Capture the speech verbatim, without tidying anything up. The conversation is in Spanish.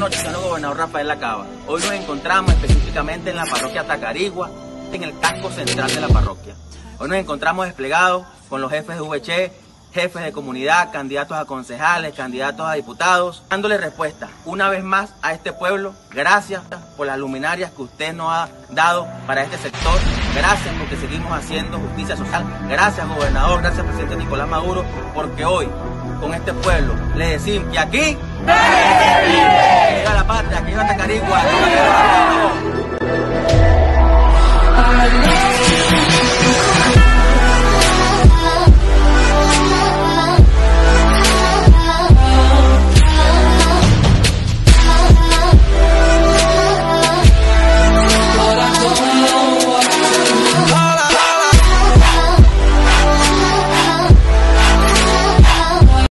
noches, señor gobernador Rafael Lacaba. Hoy nos encontramos específicamente en la parroquia Tacarigua, en el casco central de la parroquia. Hoy nos encontramos desplegados con los jefes de V C, jefes de comunidad, candidatos a concejales, candidatos a diputados, dándole respuesta una vez más a este pueblo. Gracias por las luminarias que usted nos ha dado para este sector. Gracias porque seguimos haciendo justicia social. Gracias, gobernador, gracias, presidente Nicolás Maduro, porque hoy con este pueblo le decimos que aquí que llega la patria, que llega Tacarigua.